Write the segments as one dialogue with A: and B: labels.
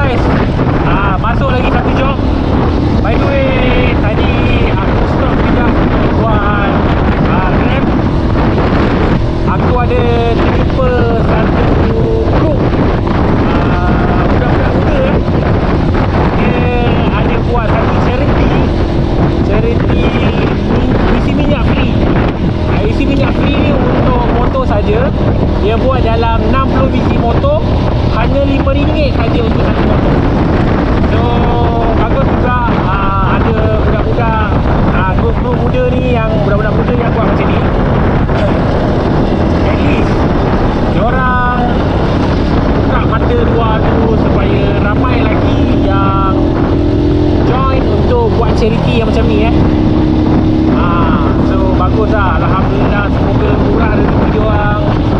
A: guys, masuk lagi satu job. By the way, tadi aku stop sekejap untuk buat Grab. Aku ada terjumpa satu group budak-budak muda. Dia ada buat satu charity isi minyak free. Isi minyak free ni untuk motor saja. Dia buat dalam 60 biji motor, hanya RM5 saja untuk satu motor. So bagus juga. Ada budak-budak grup-grup muda ni, yang budak-budak muda yang buat macam ni. At least diorang buka mata dua tu supaya ramai lagi yang join untuk buat charity yang macam ni So bagus lah, alhamdulillah. Semoga murah rezeki diorang.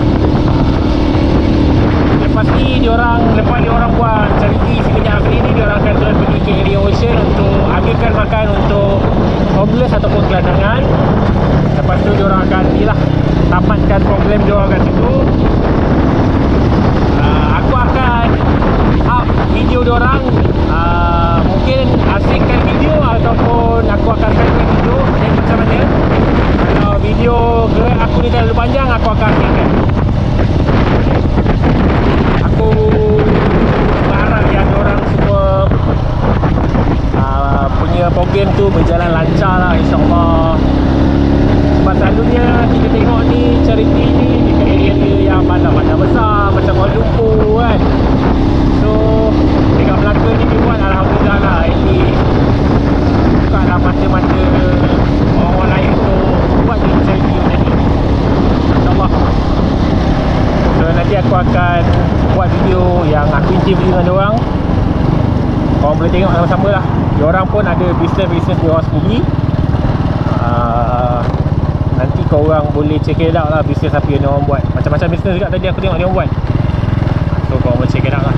A: Lepas ni lepas diorang buat charity isi minyak free ni, diorang akan terus pergi ke area Ocean untuk ambilkan makan untuk homeless ataupun gelandangan. Lepas tu diorang akan tamatkan program diorang kat situ. Aku akan up video diorang, mungkin asingkan video ataupun aku akan asingkan video macam mana. Kalau video Grab aku ni terlalu panjang, aku akan asingkan. Aku berharap yang diorang semua punya program tu berjalan lancar lah, insyaAllah. Sebab selalunya kita tengok ni charity ni dekat area-area yang bandar-bandar besar macam Kuala Lumpur kan. So dekat Melaka ni dia buat, alhamdulillah lah. Ini buka lah mata-mata orang lain untuk buat je charity macam ni, insyaAllah. So nanti aku akan buat video yang aku interview dengan diorang. Korang boleh tengok sama-sama lah. Diorang pun ada bisnes-bisnes diorang sendiri. Nanti korang boleh check it out lah, bisnes apa yang diorang buat. Macam-macam bisnes juga tadi aku tengok diorang buat. So korang boleh check it out lah.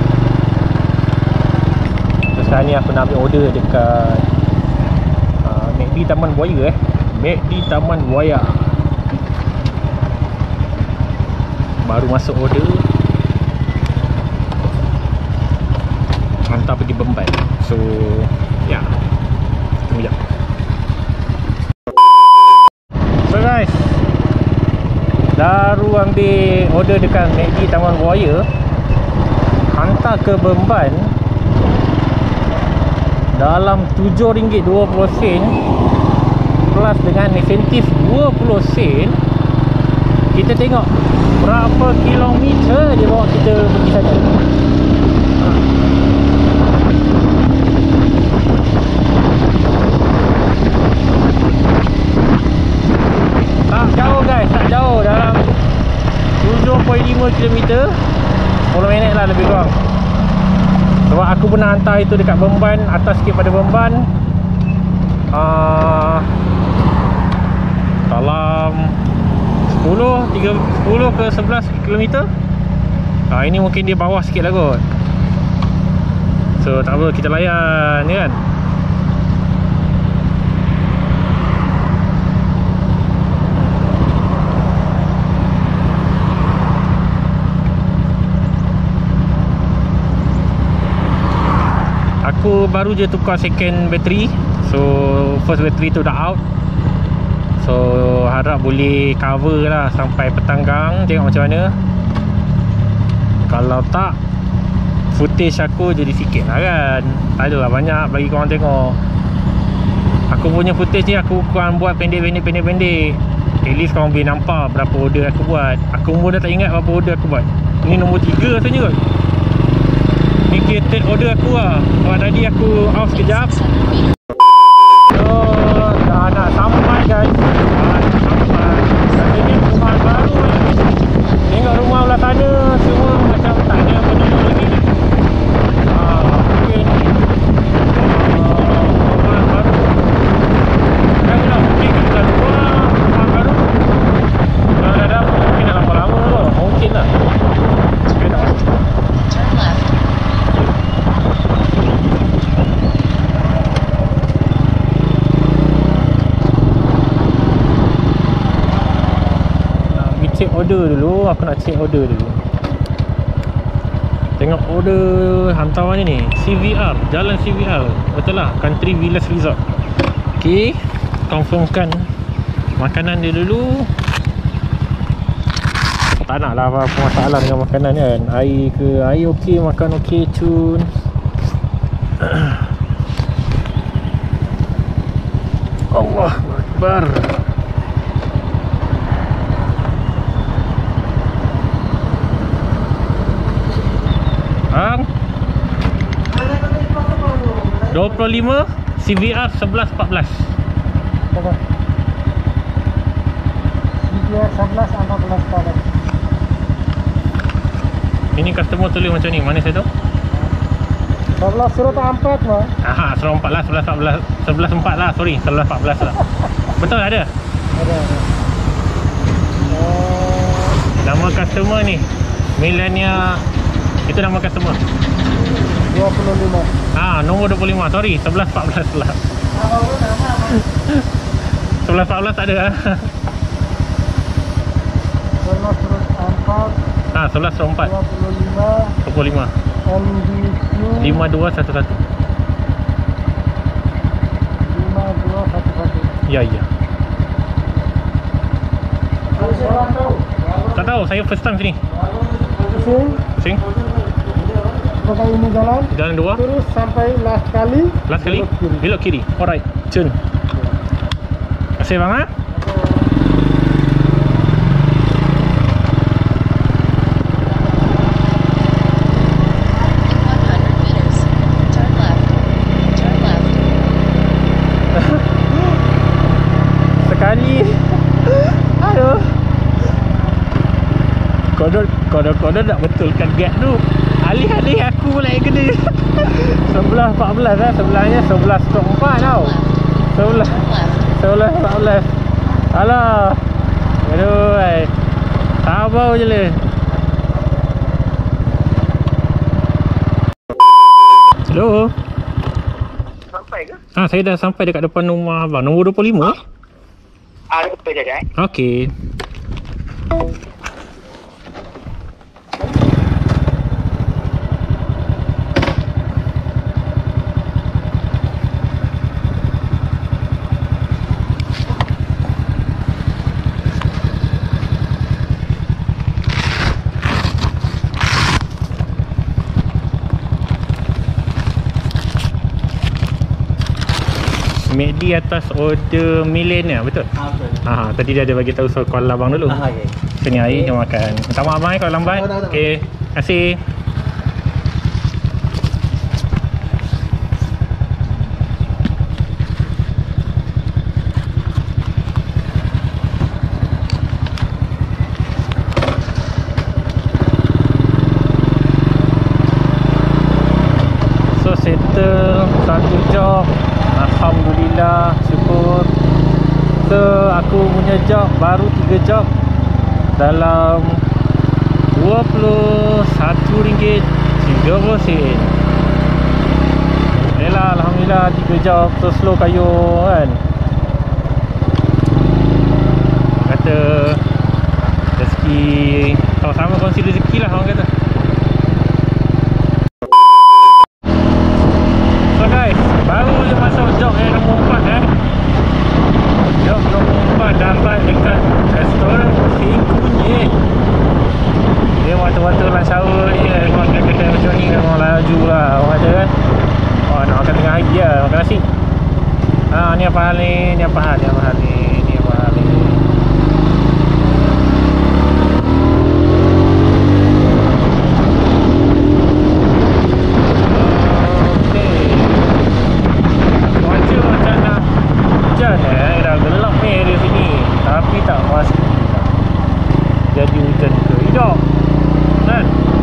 A: So sekarang ni aku nak ambil order dekat McD Taman Buaya McD Taman Buaya. Baru masuk order, hantar pergi Bemban. So ya, tunggu jap. So guys, baru ambil order dekat McD Taman Buaya, hantar ke Bemban dalam RM7.20 plus dengan insentif 20 sen. Kita tengok berapa kilometer dia bawa kita pergi sana. Tak jauh guys, tak jauh. Dalam 7.5 km, 10 minit lah lebih kurang. Sebab aku pernah hantar itu dekat Bemban, atas sikit pada Bemban, dalam 10 ke 11 km. Ini mungkin dia bawah sikit lah kot. So tak apa, kita layan ni kan. Aku baru je tukar second battery. So first battery tu dah out. So harap boleh cover lah sampai petanggang. Tengok macam mana. Kalau tak, footage aku jadi sikit lah kan. Tak adalah banyak bagi korang tengok. Aku punya footage ni aku kurang buat pendek. At least korang boleh nampak berapa order aku buat. Aku pun dah tak ingat berapa order aku buat. Ini nombor 3 rasanya kot. Ni kira third order aku lah. Sebab tadi aku off sekejap. So dah nak sampai guys. Ini rumah baru ni. Tengok rumah belah sana, semua macam tak ada penduduk lagi. Mungkin rumah baru. Janganlah mungkin kita rumah baru. Kalau dah dapat mungkin dah lama-lama kot. Mungkin lah. Okay tak. Check order dulu, aku nak check order dulu. Tengok order hantaran ni CVR, jalan CVR. Betul lah, Country Villas Resort. Okey, confirmkan makanan dia dulu. Tak nak lah apa masalah dengan makanan kan. Air ke, air okey, makan okey, cun. Allah Akbar. Hang 25 CVR 11-14.
B: CVR 11-14.
A: Ini customer tulis macam ni. Mana saya tahu?
B: 11 suruh tak 4 mah.
A: Aha, 11-4 lah, 11-4 lah, sorry, 11-14 lah. Betul ada?
B: Ada.
A: Nama customer ni Millennia. Itu nama customer
B: 25.
A: Nombor 25, sorry, 11-14 lah. 11-14 tak ada.
B: 11 suruh 4.
A: 11-4 25
B: MDQ
A: 5211.
B: 5211.
A: Ya. Tak tahu, saya first time sini. Sing
B: Pakai ini
A: jalan 2
B: terus sampai last kali
A: belok kiri. Alright, cun. Terima kasih bang. Sekali. Aduh. Kodor nak betulkan gap tu. Alih-alih aku pula yang kena. 11-14 lah. Sebelahnya 11-4 tau. 11-14. Alah. Aduh. Sabar je lah. Hello.
C: Sampai ke?
A: Saya dah sampai dekat depan rumah abang. Nombor 25.
C: Ada betul je
A: Okey. McD atas order Millennia, betul?
C: Betul.
A: Tadi dia ada bagi tahu soal call abang dulu.
C: Okay.
A: Sini air dia makan. Minta maaf abang kalau lambat. Okey. Terima kasih. So settle satu job. Alhamdulillah, syukur. So aku punya job baru 3 job dalam RM21.30. Yalah, alhamdulillah 3 job. So slow kayu kan. Kata rezeki sama-sama kongsi rezeki lah orang kata. So guys, baru je masuk job yang nombor 4 Job nombor 4 dapat dekat restoran Si Kunyit. Dia waktu-waktu lunch hour ni memang kedai macam ni memang laju lah orang kata kan. Nak makan tengah hari lah, makan nasi. Ni apa hal ni, ni apa hal ni. Dah gelap ni area sini, tapi tak pasti jadi hujan ke tidak kan.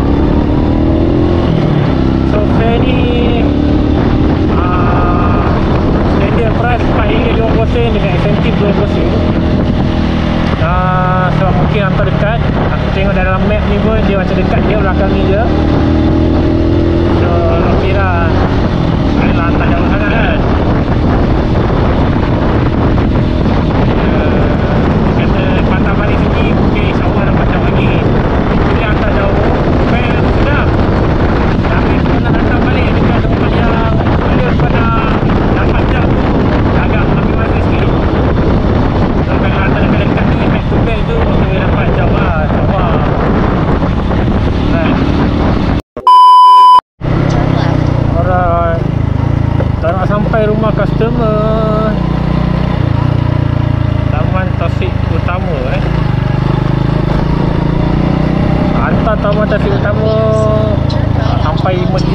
A: So fare ni standard price RM4.20 dengan insentif 20%.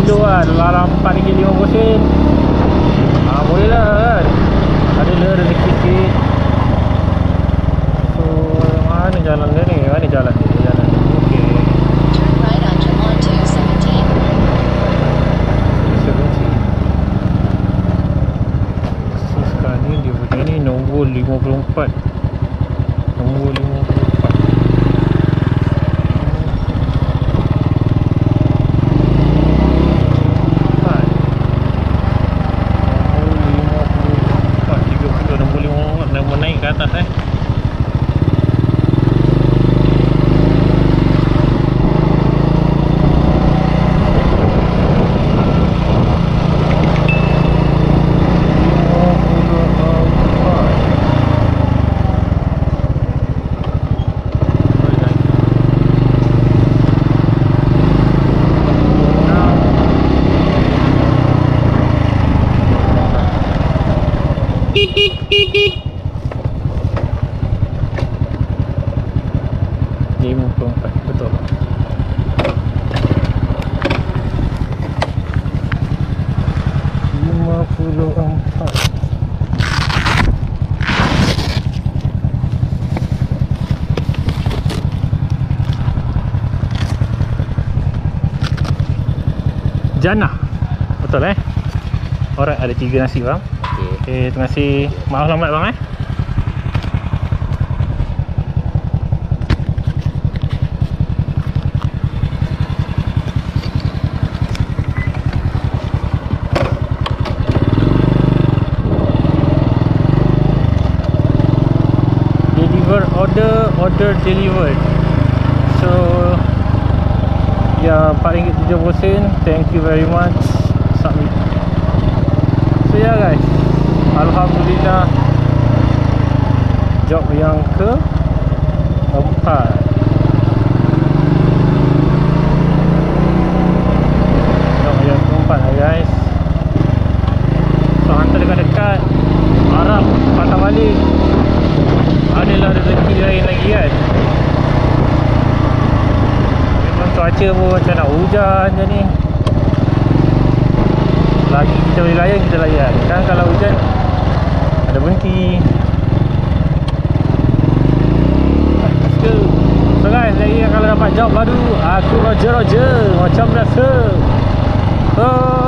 A: kilo lah, dalam RM4.50. Boleh lah kan. Ada lah rezeki sikit. So mana jalan dia ni? Mana jalan dia? Jalan dia. Okay.
D: Turn right onto Monte 17.
A: So sekarang ni dia punya ni nombor 54. Nombor 54. Nombor naik ke atas betul. Jannah. Betul Alright, ada 3 nasi bang. Okay, terima kasih. Maaf lambat bang Order delivered. So ya, RM4.70. Thank you very much. Submit. So ya guys, alhamdulillah, job yang keempat. Job yang keempat lah guys. So hantar dekat-dekat, harap patah balik adalah rezeki lain lagi kan. Memang cuaca pun macam nak hujan je ni. Lagi kita boleh layan, kita layan. Kan kalau hujan ada berhenti. Let's go. So guys, lagi kalau dapat job baru, aku roger macam biasa. So